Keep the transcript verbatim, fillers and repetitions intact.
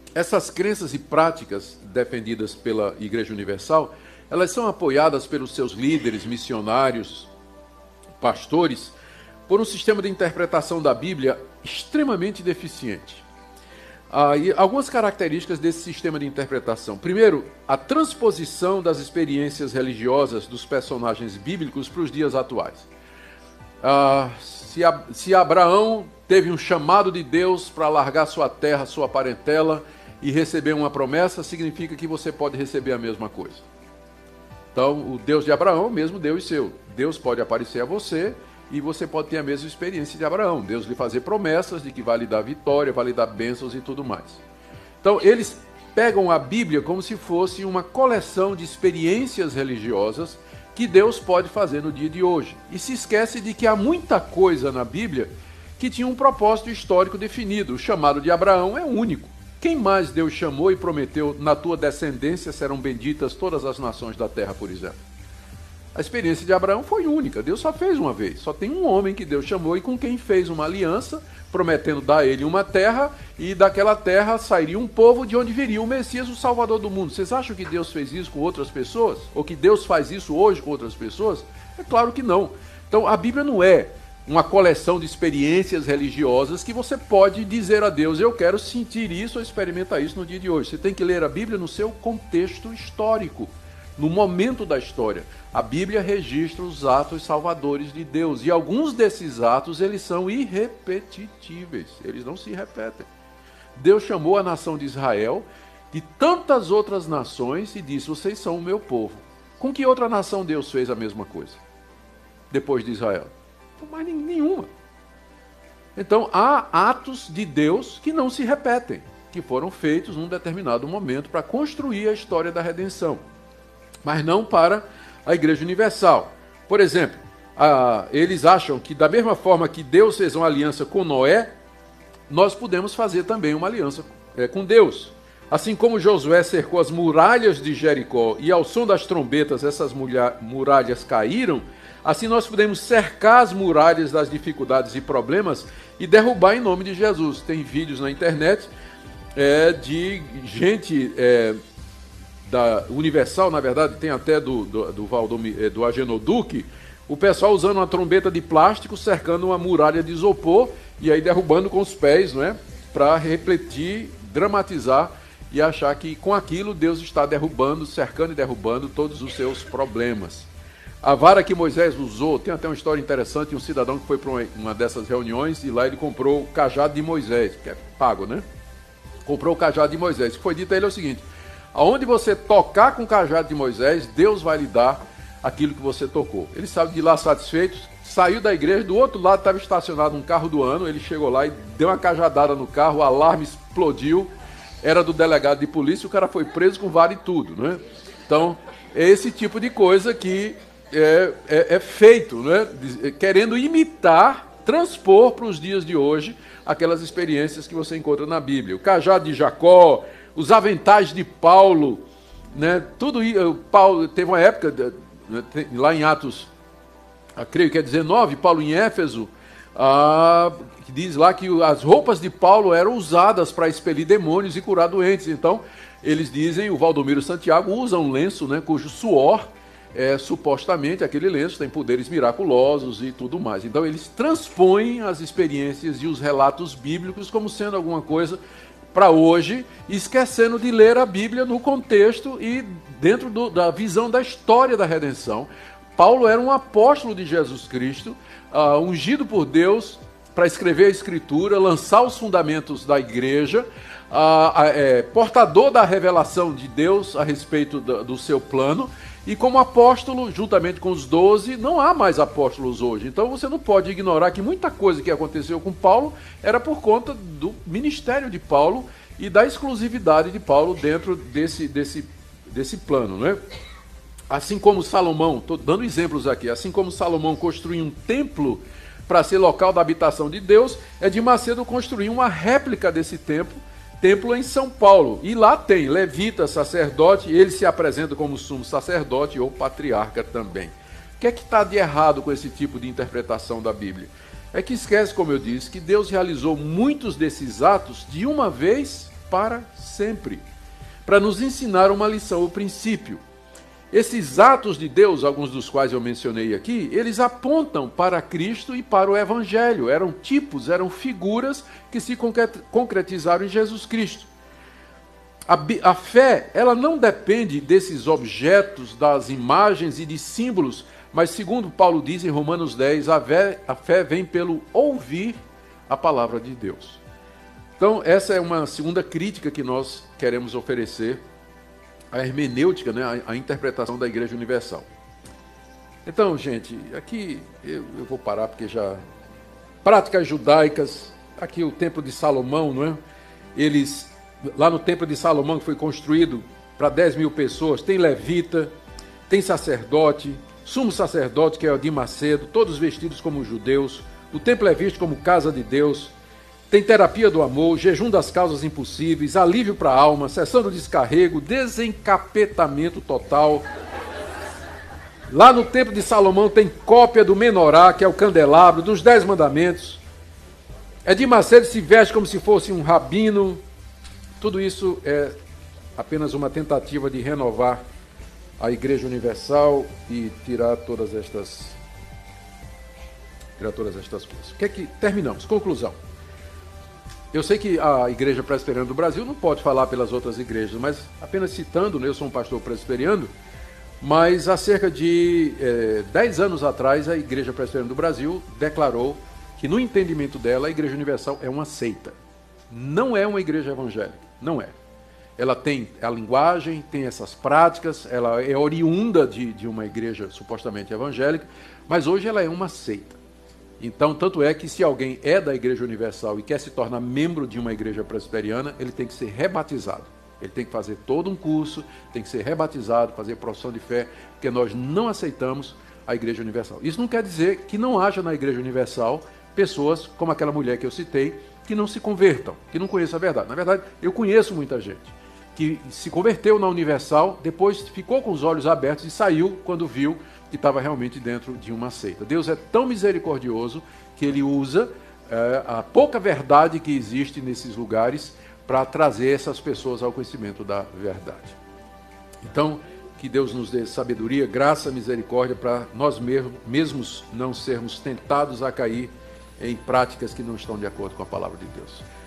Essas crenças e práticas defendidas pela Igreja Universal, elas são apoiadas pelos seus líderes, missionários, pastores, por um sistema de interpretação da Bíblia extremamente deficiente. Ah, e algumas características desse sistema de interpretação. Primeiro, a transposição das experiências religiosas dos personagens bíblicos para os dias atuais. Ah, se, a, se Abraão teve um chamado de Deus para largar sua terra, sua parentela e receber uma promessa, significa que você pode receber a mesma coisa. Então, o Deus de Abraão é o mesmo Deus seu. Deus pode aparecer a você e você pode ter a mesma experiência de Abraão. Deus lhe fazer promessas de que vai lhe dar vitória, vai lhe dar bênçãos e tudo mais. Então, eles pegam a Bíblia como se fosse uma coleção de experiências religiosas que Deus pode fazer no dia de hoje. E se esquece de que há muita coisa na Bíblia que tinha um propósito histórico definido. O chamado de Abraão é único. Quem mais Deus chamou e prometeu, na tua descendência serão benditas todas as nações da terra, por exemplo? A experiência de Abraão foi única, Deus só fez uma vez. Só tem um homem que Deus chamou e com quem fez uma aliança, prometendo dar a ele uma terra, e daquela terra sairia um povo de onde viria o Messias, o Salvador do mundo. Vocês acham que Deus fez isso com outras pessoas? Ou que Deus faz isso hoje com outras pessoas? É claro que não. Então a Bíblia não é uma coleção de experiências religiosas que você pode dizer a Deus, eu quero sentir isso ou experimentar isso no dia de hoje. Você tem que ler a Bíblia no seu contexto histórico, no momento da história. A Bíblia registra os atos salvadores de Deus, e alguns desses atos eles são irrepetíveis, eles não se repetem. Deus chamou a nação de Israel de tantas outras nações e disse, vocês são o meu povo. Com que outra nação Deus fez a mesma coisa? Depois de Israel? Mais nenhuma. Então há atos de Deus que não se repetem, que foram feitos num determinado momento para construir a história da redenção, mas não para a Igreja Universal. Por exemplo, a, eles acham que da mesma forma que Deus fez uma aliança com Noé, nós podemos fazer também uma aliança é, com Deus. Assim como Josué cercou as muralhas de Jericó e ao som das trombetas essas muralhas caíram, assim nós podemos cercar as muralhas das dificuldades e problemas e derrubar em nome de Jesus. Tem vídeos na internet é, de gente é, da Universal, na verdade tem até do, do, do, Valdomir, do Agenor Duque, o pessoal usando uma trombeta de plástico cercando uma muralha de isopor e aí derrubando com os pés, não é? Para refletir, dramatizar e achar que com aquilo Deus está derrubando, cercando e derrubando todos os seus problemas. A vara que Moisés usou, tem até uma história interessante, um cidadão que foi para uma, uma dessas reuniões e lá ele comprou o cajado de Moisés, que é pago, né? Comprou o cajado de Moisés. O que foi dito a ele é o seguinte, aonde você tocar com o cajado de Moisés, Deus vai lhe dar aquilo que você tocou. Ele saiu de lá satisfeito, saiu da igreja, do outro lado estava estacionado um carro do ano, ele chegou lá e deu uma cajadada no carro, o alarme explodiu, era do delegado de polícia, o cara foi preso com vara e tudo, né? Então, é esse tipo de coisa que é, é, é feito, né? Querendo imitar, transpor para os dias de hoje aquelas experiências que você encontra na Bíblia. O cajado de Jacó, os aventais de Paulo, né? Tudo isso. Paulo teve uma época, lá em Atos, creio que é dezenove, Paulo em Éfeso, ah, que diz lá que as roupas de Paulo eram usadas para expelir demônios e curar doentes. Então, eles dizem, o Valdomiro Santiago usa um lenço, né, cujo suor é supostamente, aquele lenço tem poderes miraculosos e tudo mais. Então, eles transpõem as experiências e os relatos bíblicos como sendo alguma coisa para hoje, esquecendo de ler a Bíblia no contexto e dentro do, da visão da história da redenção. Paulo era um apóstolo de Jesus Cristo, uh, ungido por Deus para escrever a Escritura, lançar os fundamentos da igreja, uh, é, portador da revelação de Deus a respeito do, do seu plano, e como apóstolo, juntamente com os doze, não há mais apóstolos hoje. Então você não pode ignorar que muita coisa que aconteceu com Paulo era por conta do ministério de Paulo e da exclusividade de Paulo dentro desse, desse, desse plano, né? Assim como Salomão, estou dando exemplos aqui, assim como Salomão construiu um templo para ser local da habitação de Deus, Edir Macedo construiu uma réplica desse templo, templo em São Paulo. E lá tem levita, sacerdote, ele se apresenta como sumo sacerdote ou patriarca também. O que é que está de errado com esse tipo de interpretação da Bíblia? É que esquece, como eu disse, que Deus realizou muitos desses atos de uma vez para sempre, para nos ensinar uma lição, o princípio. Esses atos de Deus, alguns dos quais eu mencionei aqui, eles apontam para Cristo e para o Evangelho. Eram tipos, eram figuras que se concretizaram em Jesus Cristo. A, a fé, ela não depende desses objetos, das imagens e de símbolos, mas segundo Paulo diz em Romanos dez, a fé, a fé vem pelo ouvir a palavra de Deus. Então, essa é uma segunda crítica que nós queremos oferecer à hermenêutica, né, a, a interpretação da Igreja Universal. Então, gente, aqui eu, eu vou parar porque já... Práticas judaicas, aqui o Templo de Salomão, não é? Eles, lá no Templo de Salomão, que foi construído para dez mil pessoas, tem levita, tem sacerdote, sumo sacerdote, que é o de Macedo, todos vestidos como judeus. O templo é visto como casa de Deus. Tem terapia do amor, jejum das causas impossíveis, alívio para a alma, cessando o descarrego, desencapetamento total. Lá no Templo de Salomão tem cópia do menorá, que é o candelabro, dos Dez Mandamentos. Edir Macedo se veste como se fosse um rabino. Tudo isso é apenas uma tentativa de renovar a Igreja Universal e tirar todas estas, tirar todas estas coisas. O que é que terminamos? Conclusão. Eu sei que a Igreja Presbiteriana do Brasil não pode falar pelas outras igrejas, mas apenas citando, né, eu sou um pastor presbiteriano, mas há cerca de é, dez anos atrás a Igreja Presbiteriana do Brasil declarou que, no entendimento dela, a Igreja Universal é uma seita. Não é uma igreja evangélica, não é. Ela tem a linguagem, tem essas práticas, ela é oriunda de, de uma igreja supostamente evangélica, mas hoje ela é uma seita. Então, tanto é que se alguém é da Igreja Universal e quer se tornar membro de uma igreja presbiteriana, ele tem que ser rebatizado. Ele tem que fazer todo um curso, tem que ser rebatizado, fazer profissão de fé, porque nós não aceitamos a Igreja Universal. Isso não quer dizer que não haja na Igreja Universal pessoas, como aquela mulher que eu citei, que não se convertam, que não conheçam a verdade. Na verdade, eu conheço muita gente que se converteu na Universal, depois ficou com os olhos abertos e saiu quando viu que estava realmente dentro de uma seita. Deus é tão misericordioso que Ele usa é, a pouca verdade que existe nesses lugares para trazer essas pessoas ao conhecimento da verdade. Então, que Deus nos dê sabedoria, graça, misericórdia para nós mesmos não sermos tentados a cair em práticas que não estão de acordo com a palavra de Deus.